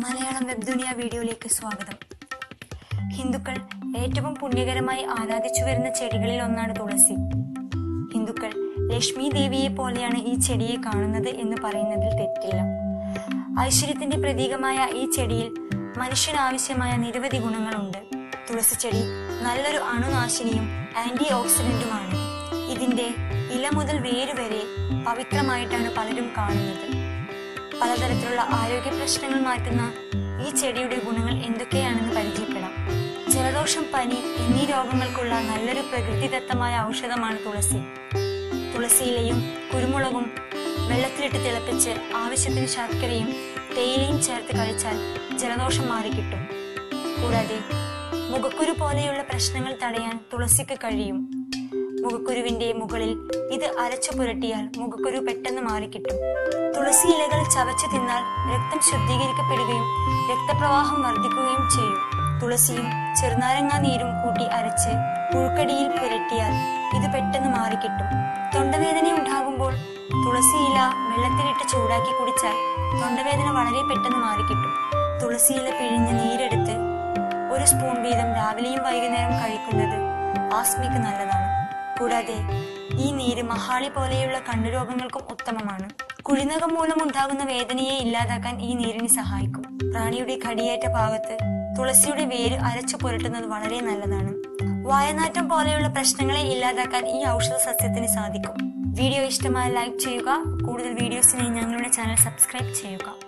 മലയാളം വെബ്ദുനിയ വീഡിയോയിലേക്ക് സ്വാഗതം. ഹിന്ദുക്കൾ ഏറ്റവും പുണ്യകരമായി ആരാധിച്ചു വരുന്ന ചെടികളിൽ ഒന്നാണ് തുളസി. ഹിന്ദുക്കൾ ലക്ഷ്മി ദേവിയെ പോലെയാണ് ഈ ചെടിയെ കാണുന്നത് എന്ന് പറയുന്നതിൽ തെറ്റില്ല. ഐശ്വര്യത്തിന്റെ പ്രതീകമായ ഈ ചെടിയിൽ മനുഷ്യനാവശ്യമായ നിരവധി ഗുണങ്ങളുണ്ട്. തുളസി ചെടി നല്ലൊരു അണുനാശിനിയും ആന്റി ഓക്സിഡന്റുമാണ്. ഇതിന്റെ ഇല മുതൽ വേര് വരെ പവിത്രമായിട്ടാണ് പലരും കാണുന്നത്. പലതരത്തിലുള്ള ആരോഗ്യ പ്രശ്നങ്ങൾ മാറ്റുന്ന ഈ ചെടിയുടെ ഗുണങ്ങൾ എന്തൊക്കെയാണെന്ന് പരിചയപ്പെടാം. ജലദോഷം, പനി എന്നീ രോഗങ്ങൾക്കുള്ള നല്ലൊരു പ്രകൃതിദത്തമായ ഔഷധമാണ് തുളസി. തുളസിയിലയും കുരുമുളകും വെള്ളത്തിലിട്ട് തിളപ്പിച്ച് ആവശ്യത്തിന് ശർക്കരയും തേയിലയും ചേർത്ത് കഴിച്ചാൽ ജലദോഷം മാറിക്കിട്ടും. കൂടാതെ മുഖക്കുരു പോലെയുള്ള പ്രശ്നങ്ങൾ തടയാൻ തുളസിക്ക് കഴിയും. മുഖക്കുരുവിന്റെ മുകളിൽ ഇത് അരച്ചു പുരട്ടിയാൽ മുഖക്കുരു പെട്ടെന്ന് മാറിക്കിട്ടും. തുളസി ഇലകൾ ചവച്ചു തിന്നാൽ രക്തം ശുദ്ധീകരിക്കപ്പെടുകയും രക്തപ്രവാഹം വർദ്ധിക്കുകയും ചെയ്യും. തുളസിയും ചെറുനാരങ്ങാ നീരും കൂട്ടി അരച്ച് പുഴുക്കടിയിൽ പുരട്ടിയാൽ ഇത് പെട്ടെന്ന് മാറിക്കിട്ടും. തൊണ്ടവേദന ഉണ്ടാകുമ്പോൾ തുളസി ഇല വെള്ളത്തിലിട്ട് ചൂടാക്കി കുടിച്ചാൽ തൊണ്ടവേദന വളരെ പെട്ടെന്ന് മാറിക്കിട്ടും. തുളസി ഇല പിഴിഞ്ഞ് നീരെടുത്ത് 1 സ്പൂൺ വീതം രാവിലെയും വൈകുന്നേരം കഴിക്കുന്നത് ആസ്മയ്ക്ക് നല്ലതാണ്. കൂടാതെ ഈ നീര് മഹാളി പോലെയുള്ള കണ്ണുരോഗങ്ങൾക്കും ഉത്തമമാണ്. കുഴിനകം മൂലമുണ്ടാകുന്ന വേദനയെ ഇല്ലാതാക്കാൻ ഈ നീരിന് സഹായിക്കും. പ്രാണിയുടെ കടിയേറ്റ ഭാഗത്ത് തുളസിയുടെ വേര് അരച്ചു പുരട്ടുന്നത് വളരെ നല്ലതാണ്. വായനാറ്റം പോലെയുള്ള പ്രശ്നങ്ങളെ ഇല്ലാതാക്കാൻ ഈ ഔഷധ സസ്യത്തിന് സാധിക്കും. വീഡിയോ ഇഷ്ടമായ ലൈക്ക് ചെയ്യുക. കൂടുതൽ വീഡിയോസിനായി ഞങ്ങളുടെ ചാനൽ സബ്സ്ക്രൈബ് ചെയ്യുക.